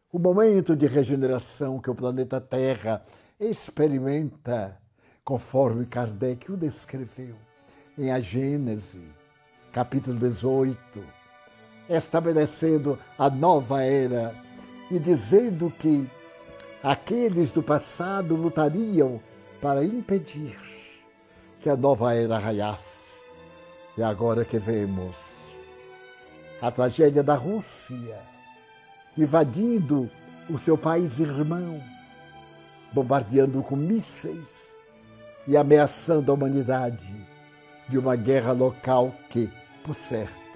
o momento de regeneração que o planeta Terra experimenta, conforme Kardec o descreveu em A Gênese, capítulo 18, estabelecendo a nova era e dizendo que aqueles do passado lutariam para impedir que a nova era raiasse. E agora que vemos a tragédia da Rússia invadindo o seu país irmão, bombardeando com mísseis e ameaçando a humanidade de uma guerra local que, por certo,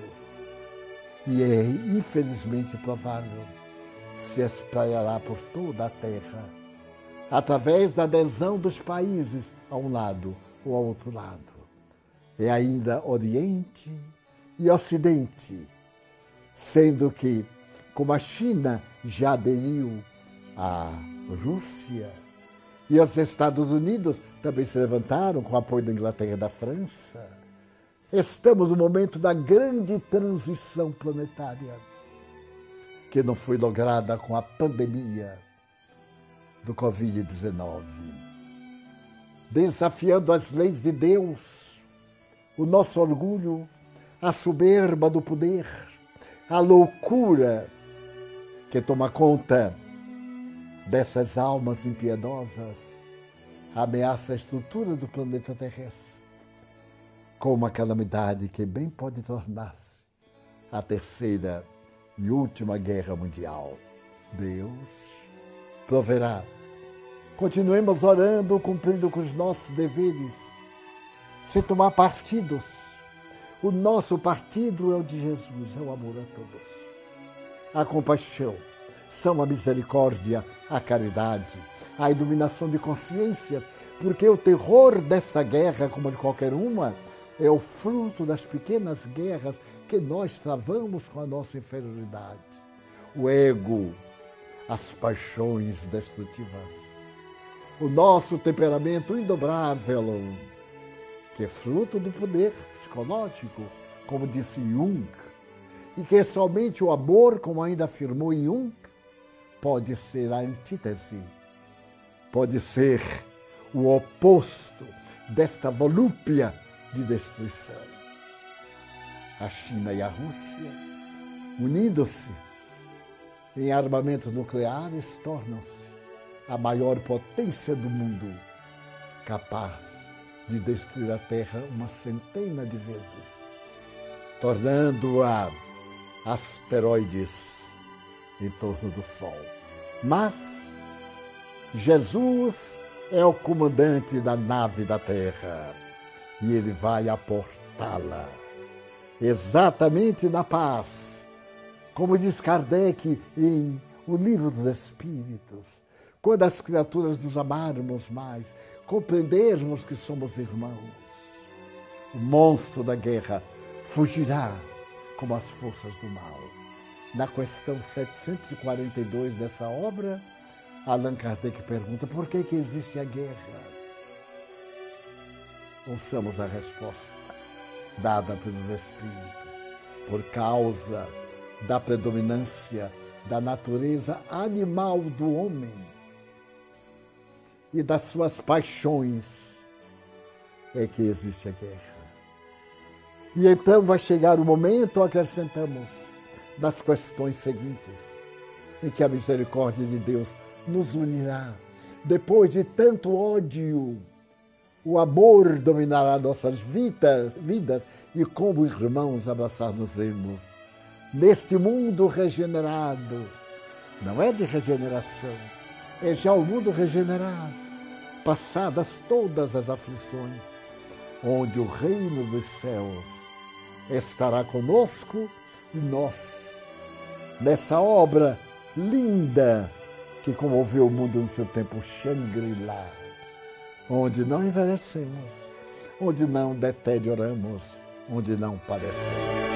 e é infelizmente provável, se espraiará por toda a Terra, através da adesão dos países a um lado ou ao outro lado. É ainda Oriente e Ocidente, sendo que, como a China já aderiu à Rússia e os Estados Unidos também se levantaram com o apoio da Inglaterra e da França, estamos no momento da grande transição planetária, que não foi lograda com a pandemia do Covid-19. Desafiando as leis de Deus, o nosso orgulho, a soberba do poder, a loucura que toma conta dessas almas impiedosas, ameaça a estrutura do planeta terrestre, com uma calamidade que bem pode tornar-se a terceira e última guerra mundial. Deus proverá. Continuemos orando, cumprindo com os nossos deveres, sem tomar partidos. O nosso partido é o de Jesus, é o amor a todos. A compaixão, são a misericórdia, a caridade, a iluminação de consciências, porque o terror dessa guerra, como de qualquer uma, é o fruto das pequenas guerras que nós travamos com a nossa inferioridade. O ego, as paixões destrutivas, o nosso temperamento indobrável, que é fruto do poder psicológico, como disse Jung, e que é somente o amor, como ainda afirmou Jung, pode ser a antítese, pode ser o oposto dessa volúpia de destruição. A China e a Rússia, unindo-se em armamentos nucleares, tornam-se a maior potência do mundo, capaz de destruir a Terra uma centena de vezes, tornando-a asteroides em torno do Sol. Mas Jesus é o comandante da nave da Terra e ele vai aportá-la exatamente na paz, como diz Kardec em O Livro dos Espíritos, quando as criaturas nos amarmos mais, compreendermos que somos irmãos, o monstro da guerra fugirá como as forças do mal. Na questão 742 dessa obra, Allan Kardec pergunta: por que existe a guerra? Ouçamos a resposta dada pelos Espíritos: por causa da predominância da natureza animal do homem e das suas paixões é que existe a guerra. E então vai chegar o momento, acrescentamos, das questões seguintes, em que a misericórdia de Deus nos unirá. Depois de tanto ódio, o amor dominará nossas vidas e como irmãos abraçar-nos-emos. Neste mundo regenerado, não é de regeneração, é já o mundo regenerado, passadas todas as aflições, onde o reino dos céus estará conosco e nós, nessa obra linda que comoveu o mundo no seu tempo, Shangri-La, onde não envelhecemos, onde não deterioramos, onde não padecemos.